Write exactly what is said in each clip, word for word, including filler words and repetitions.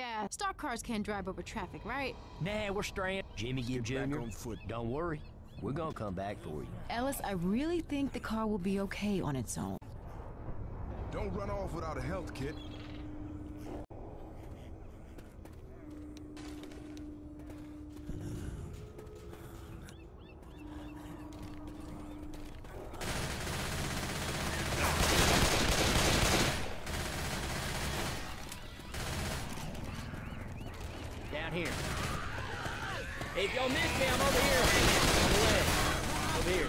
Yeah, stock cars can't drive over traffic, right? Nah, we're straying. Jimmy Gibb Junior on foot. Don't worry. We're gonna come back for you. Ellis, I really think the car will be okay on its own. Don't run off without a health kit. Down here. Hey, if y'all miss me, I'm over here. On the left. Over here.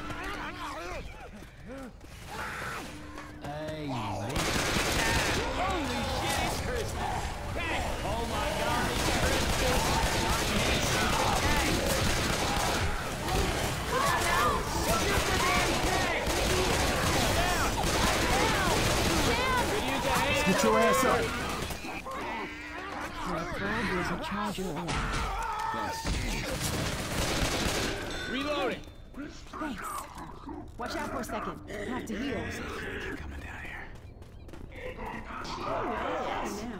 Hey, man. Holy shit, it's Christmas. Hey. Oh my God, it's Christmas. Hey. Get your ass up. There's a charger around. Reloading. Thanks. Watch out for a second. I have to heal. You're coming down here. Oh, now.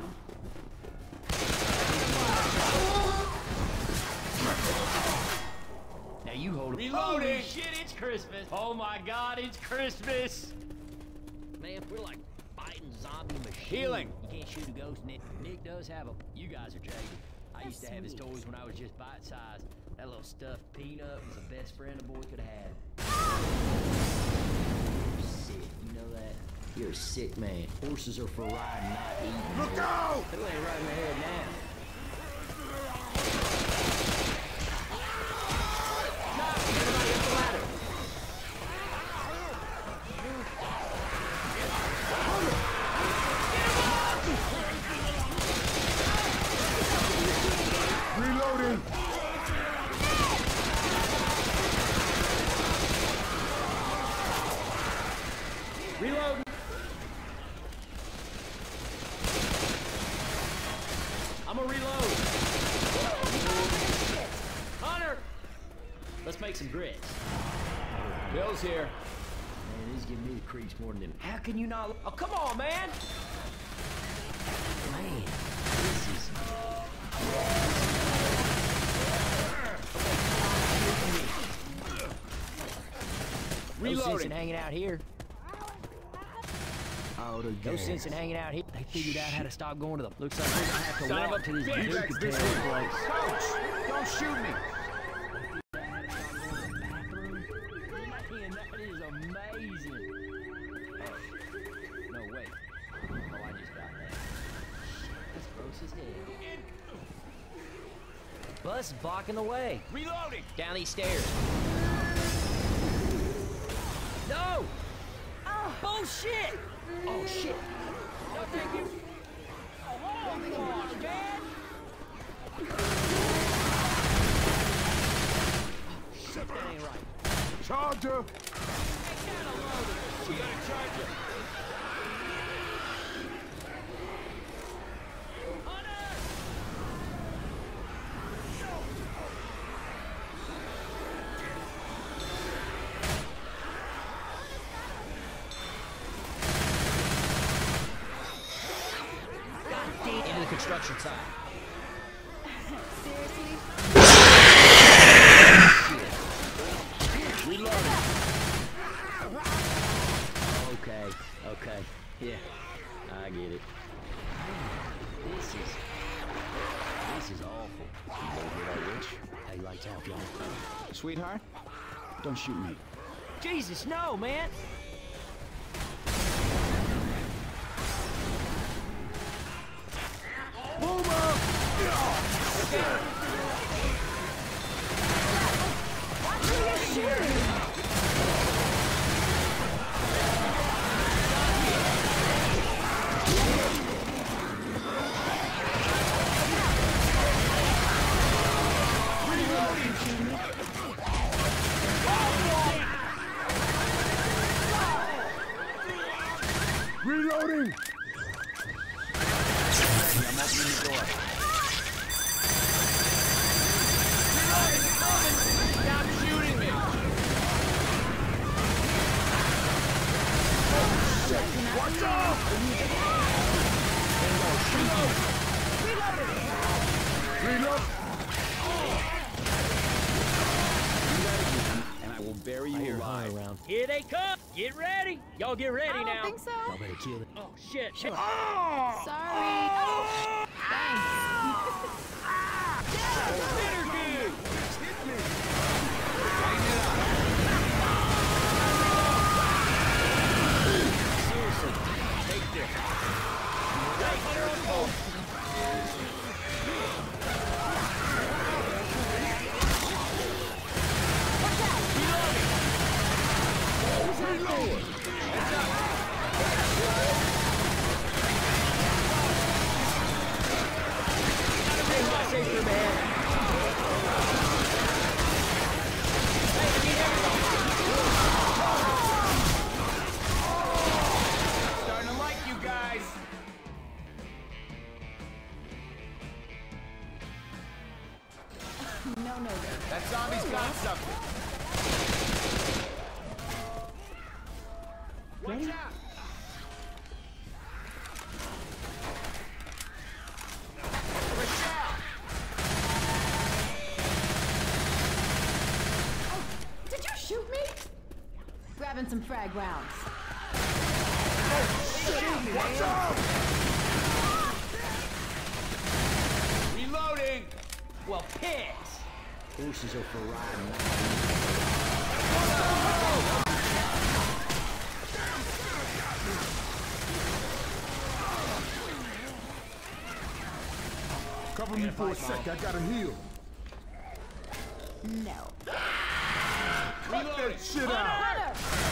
Now you hold it. Reloading. Holy shit, it's Christmas. Oh my God, it's Christmas. Man, we're like fighting zombie machines. Healing. You can't shoot a ghost, Nick. Nick does have a. You guys are jaded. I used to have his toys when I was just bite size. That little stuffed peanut was the best friend a boy could have had. You're sick, you know that? You're a sick man. Horses are for riding, not eating. Look out! Who ain't right in the head now? Stop! Everybody up the ladder! Reloading! Reloading! I'm gonna reload. Hunter! Let's make some grits. Bill's here. Man, he's giving me the creeps more than him. How can you not? Oh, come on, man! Man, this is. Reloading. No sense in hanging out here. Out of No gas. sense in hanging out here. They figured out how to stop going to the. Looks like we're gonna have to Son walk of a to this bitch. Duke This place. way. Coach, don't shoot me. Man, that is amazing. Oh, no way. Oh, I just got that. That's gross as hell. Bus blocking the way. Reloading. Down these stairs. No! Oh, bullshit! Oh, shit. No, thank you. Oh, my gosh, man! Shit, that ain't right. Charger! We got a charger. Hunter! God damn. Into the construction site. Seriously? Reloading. Okay, okay. Yeah, I get it. This is... This is awful. You gonna get our witch? Hey, lights out, y'all. Sweetheart, don't shoot me. Jesus, no, man! Boomer! Okay. Watch who you're shooting! Reloading! I'm opening the door. Stop shooting me! Watch out! Reload! Reload! Here they come. Get ready. Y'all get ready I don't now. think so. Y'all better kill it. Oh, shit. Shit. Sorry. Thanks. Seriously, take this. Hey, get her on board. Reload! Heads up. Hey, my safer man. Hey, I need everyone. Starting to like you guys. No, no, no. That zombie's got something. Watch out! Did you shoot me? Grabbing some frag rounds. Watch out! Reloading! Well, piss. Horses are for riding. Cover me for a sec, I gotta heal. No. Cut that shit out! Hunter!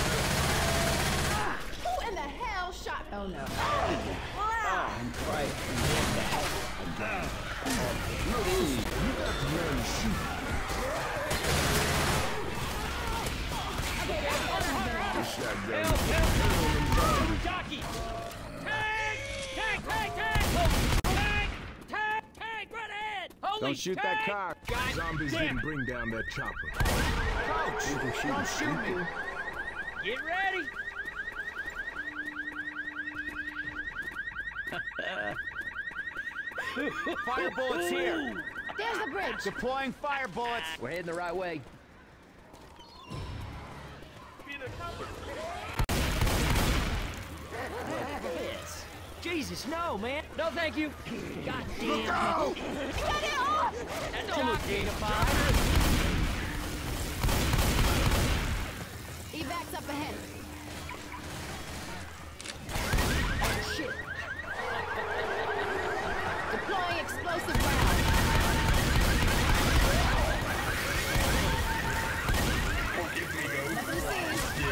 Who in the hell shot? Oh no. I'm right. Look, you got to learn to shoot. This shotgun. Help, help, help. Jockey. Tank! Tank, tank, tank! Tank! Tank! Tank! Right ahead! Holy Don't shoot that tank! car. God Zombies damn didn't it. bring down that chopper. Coach! Don't shoot me! Get ready! Fire bullets here! There's the bridge. Deploying fire bullets! We're heading the right way. Yes. Jesus, no, man. No, thank you. God damn. Get it off! That don't look dignified. Evac's up ahead. Shit. Deploying explosive round. Nothing seen.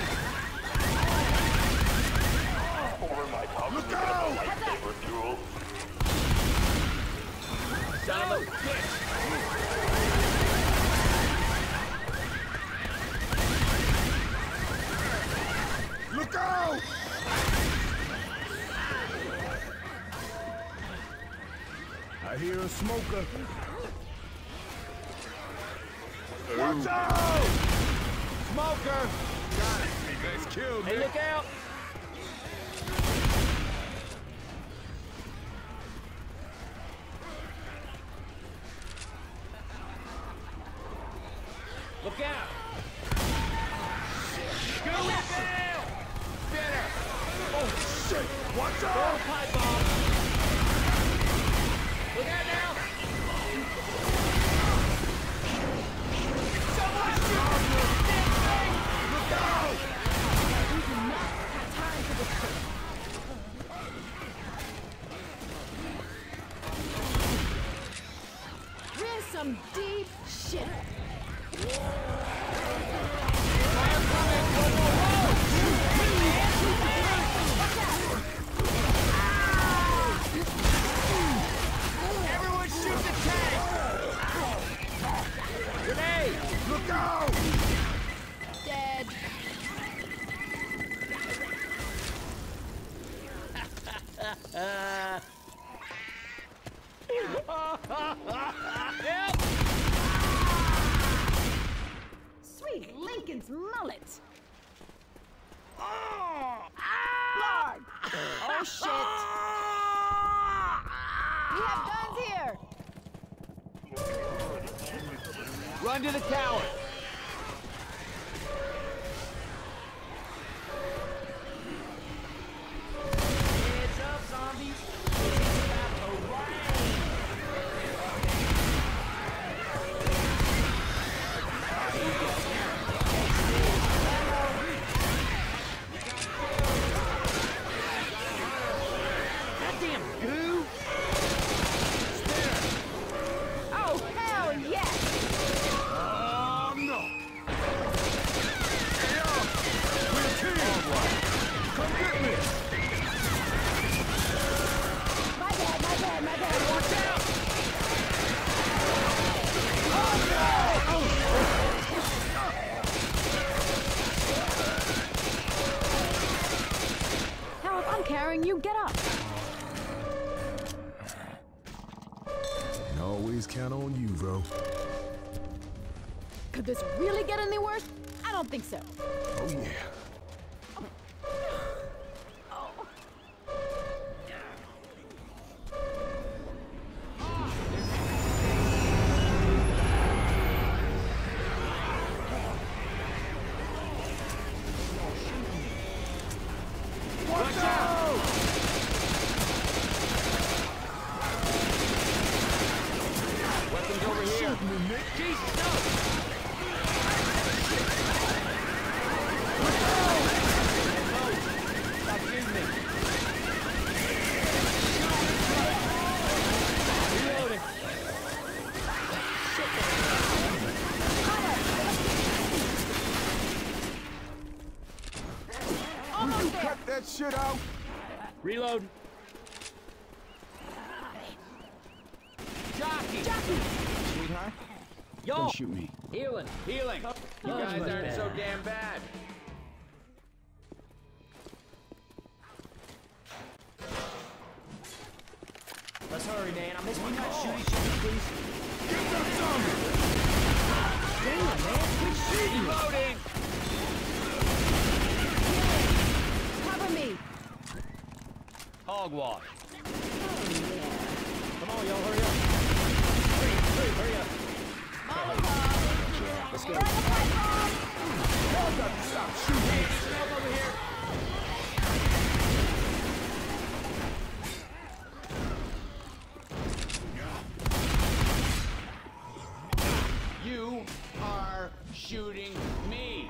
Look out! Son of a bitch. Look out! I hear a smoker. Watch out! Smoker! Got it. Nice kill, Hey, man. look out. Look out. Go it down. Better! Oh, shit! Watch Throw a out! pipe bomb. Look out now. Someone shoot me! Look out! We do not have time for this shit. We're in some deep shit. Everyone shoot the tank! Grenade. Look out! Dead. Help. Sweet Lincoln's mullet. Oh! Lord. Oh shit. We have guns here. Run to the tower! Could this really get any worse? I don't think so. Oh, yeah. Watch out! Weapons over here. Jesus, no! Stop shooting me. Reloading. Almost there. Cut that shit out. Reload. Jockey! Jockey! Sweetheart, Yo! don't shoot me. Healing. Healing. You guys aren't so damn bad. Let's hurry, man. I miss my call. Shoot each other, please. Get that zombie! Damn, man. Quit shooting. Reloading! Cover me! Hogwash. Oh, Come on, y'all, hurry up. Hurry, hurry, hurry up. yeah. Let's go. Y'all got to stop shooting. Help over here. You are shooting me.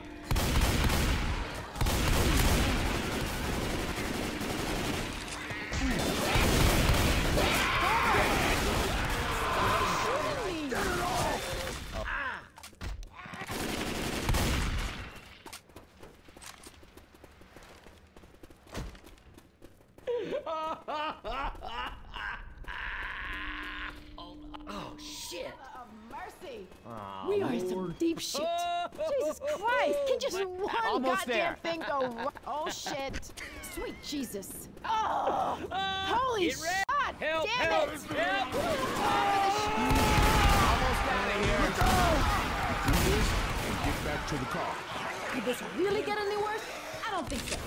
Oh, shit. Oh, mercy! Oh, We are in some deep shit. Jesus Christ! Can just one Almost goddamn there. thing go wrong? Oh shit! Sweet Jesus! Oh! Holy get ready. shit! Help, Damn help, it! help. Almost out of here. Do this and get back to the car. Could this really get any worse? I don't think so.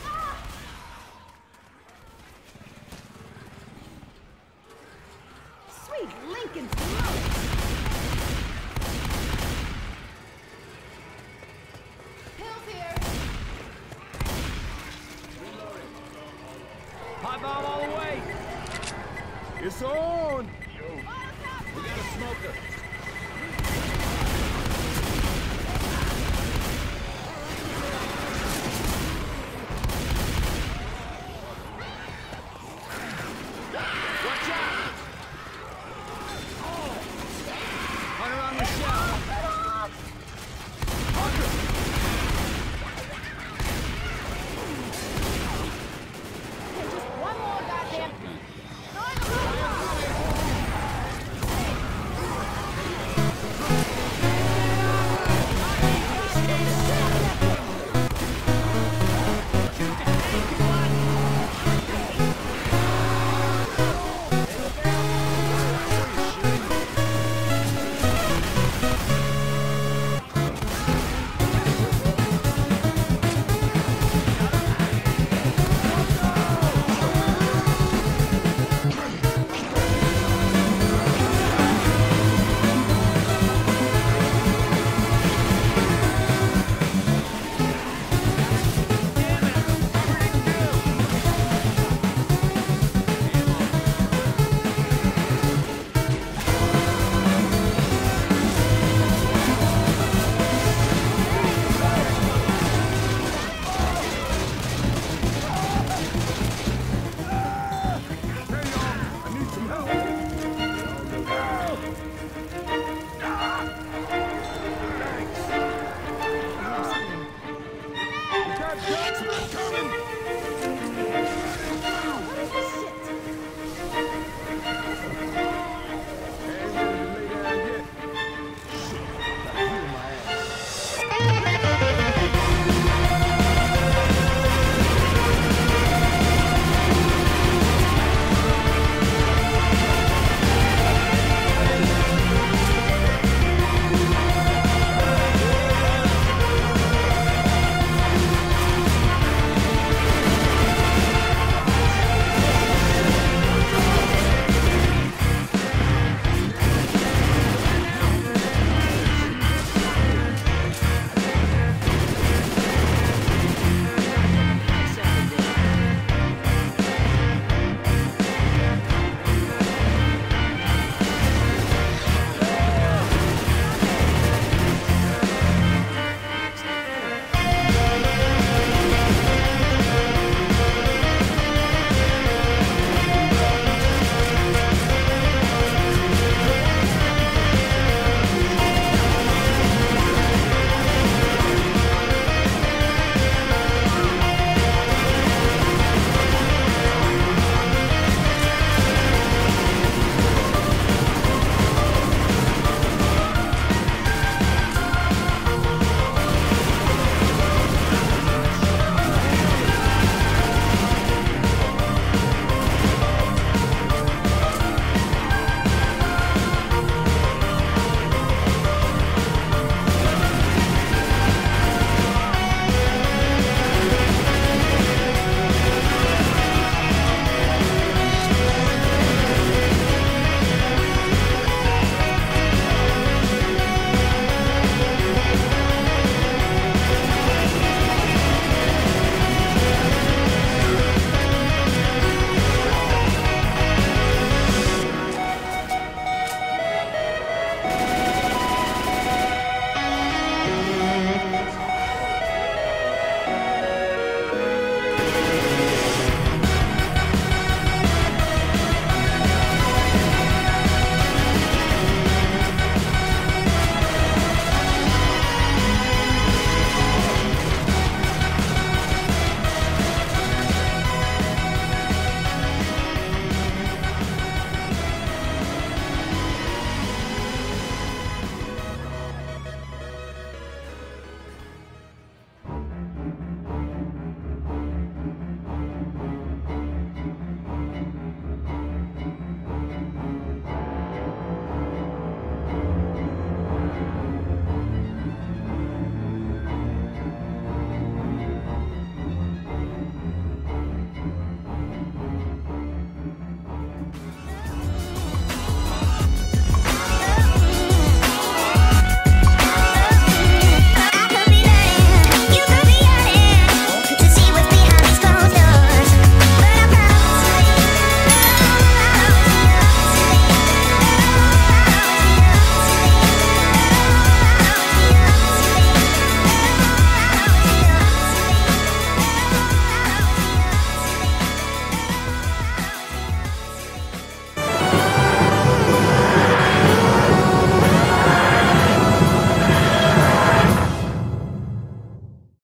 Sweet Lincoln smokes! Hill's here! Pipe bomb all the way. It's on!